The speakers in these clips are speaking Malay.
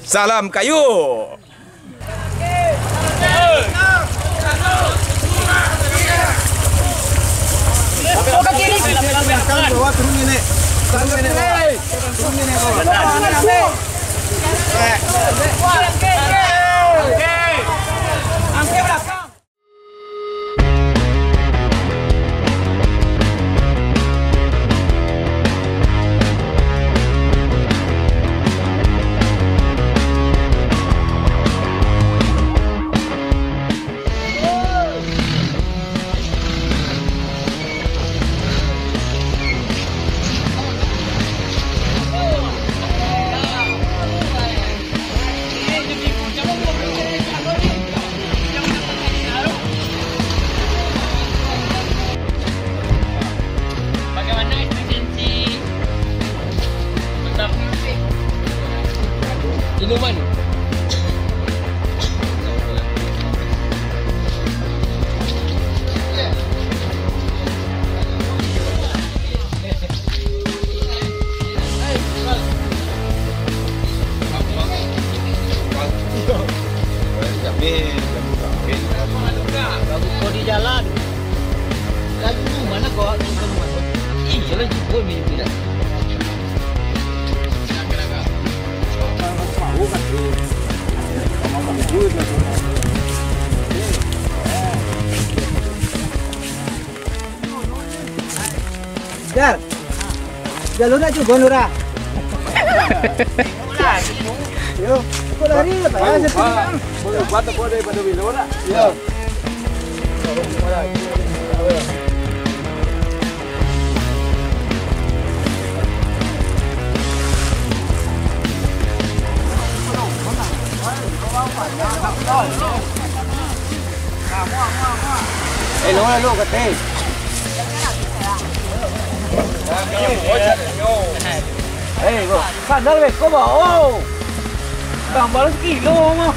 Salam kayu. Minuman. Kau di jalan. Lagu mana kau? Iya lagi kau minum tidak. Jar, jalurnya juga Nura. Yo, kau lari apa ya? Boleh buat apa daripada Wilora? Yo. Lo cái tê. Ê, phản đơn về có bảo bảng bao kỷ lô không?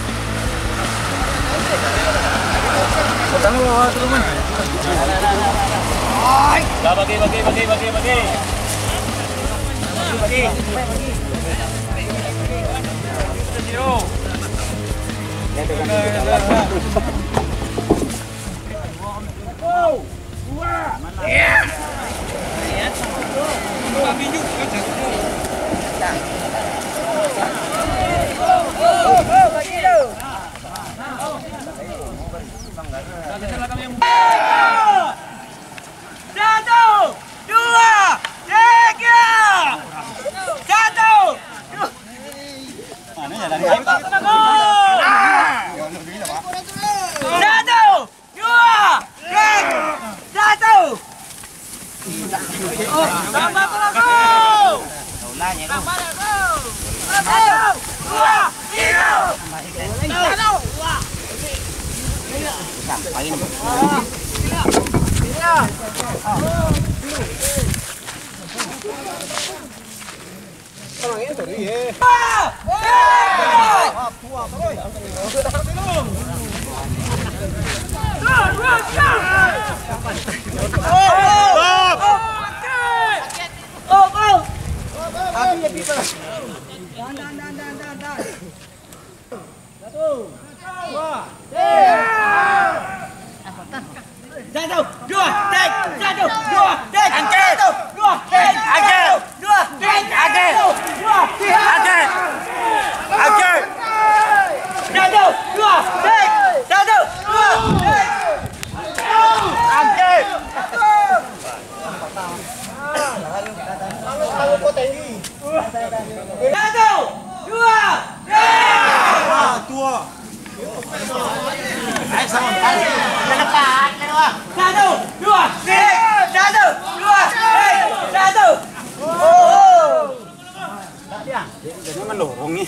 Jadi melorong nih.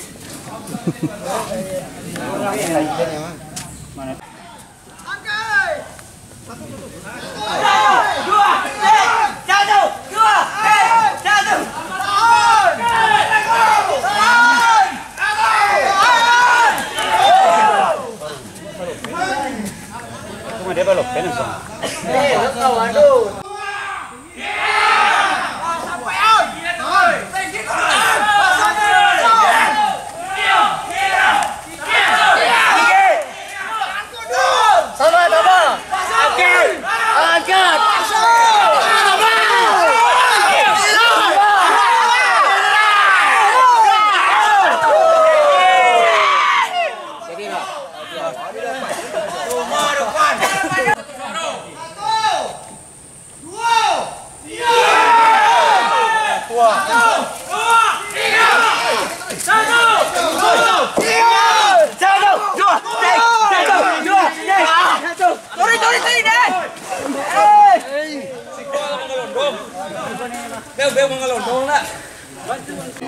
Dia belok kan so. Waduh.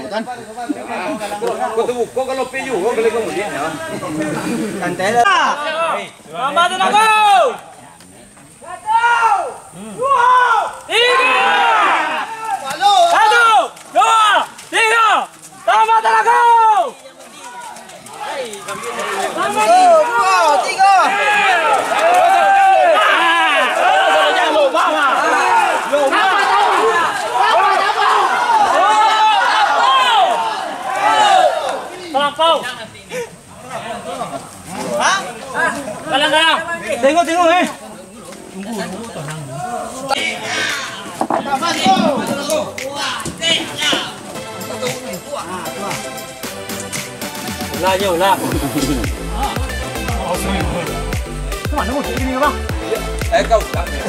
Kau tu kau kalau peju kau boleh kemudian ya. Santai lah. Selamat aku. 1, 2, 3. 1, 2, 3. Selamat aku. 1, 2, 3. Pau. Hah? Galang. Tengok eh. Ulah. Mana mau sini bang? Kau.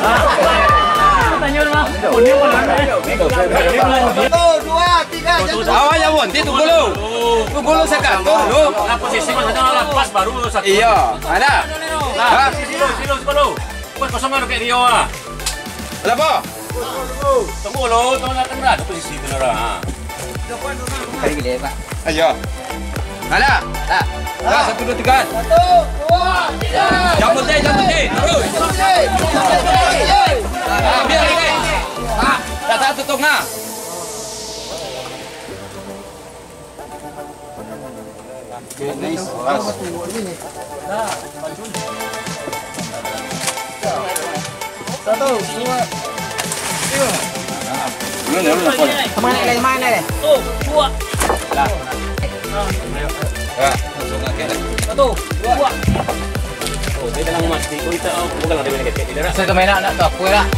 Tanya bang. Boleh. 1, 2, 3. Awak yang wanti tu dulu. Tu dulu sekat tu dulu. Nah, posisi masanya pas baru satu. Iya, ada. Nah, silus dulu. Buat kosong ada kayak dia lah. Apa? Tunggu lo, tunggu nak kena ada posisi itu lah. Kali gede pak. Ayo. Ada. Dah. 1, 2, 3. 1, 2, 3. Jambut deh. Terus. Biar ini. Dah satu tengah. Okay, nice. Satu, dua. Mana deh? 1, 2. Ya, langsung aja deh. 1, 2. Oh, dia dalam mati ko ito. Bukan lang din kayak tidak. Saya kemana nak tu apa lah?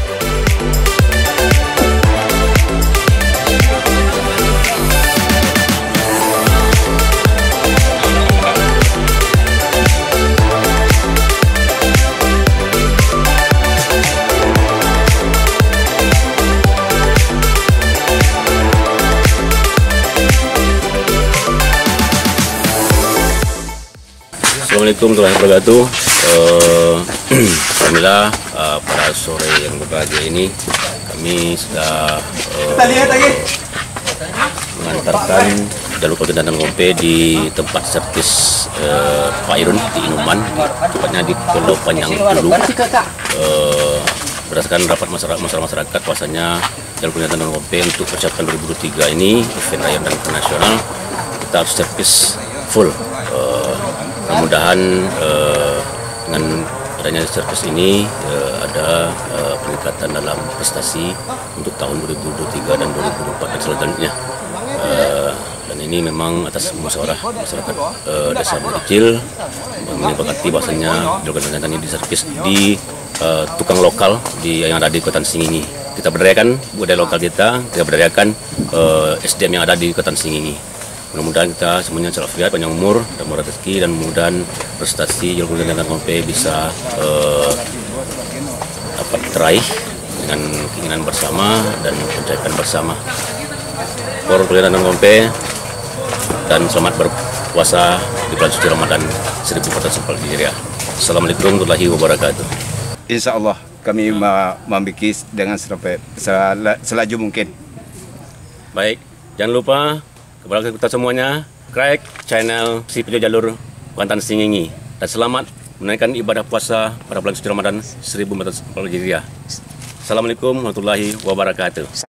Assalamualaikum warahmatullahi wabarakatuh. Alhamdulillah pada sore yang berbahagia ini kami sudah mengantarkan jalur Kabupaten Ngompe di tempat servis Pak Irun di Inuman, tepatnya di Pulau Panjang dulu. Berdasarkan rapat masyarakat, bahwasanya jalur Kabupaten Ngompe untuk persiapan 2023 ini event raya dan internasional kita harus servis full. Mudah-mudahan dengan adanya servis ini ada peningkatan dalam prestasi untuk tahun 2023 dan 2024 dan selanjutnya. Dan ini memang atas musyawarah masyarakat desa Kecil menyepakati bahwasanya jalur ini diservis di tukang lokal yang ada di Kota Singini. Kita berdayakan budaya lokal kita berdayakan SDM yang ada di Kota Singini. Mudah-mudahan kita semuanya walafiat, panjang umur, dan murah rezeki, dan mudah-mudahan prestasi jalur Kabupaten Ngompe bisa dapat teraih dengan keinginan bersama dan pencapaian bersama. For Kabupaten Ngompe dan selamat berpuasa di bulan suci Ramadan 1444 Hijriah. Assalamualaikum warahmatullahi wabarakatuh. Insya Allah kami membikin dengan selaju mungkin. Baik, jangan lupa kepada kita semuanya, subscribe channel si Pejo Jalur Kuantan Singini, dan selamat menunaikan ibadah puasa pada bulan suci Ramadan 1444 Hijriah. Assalamualaikum warahmatullahi wabarakatuh.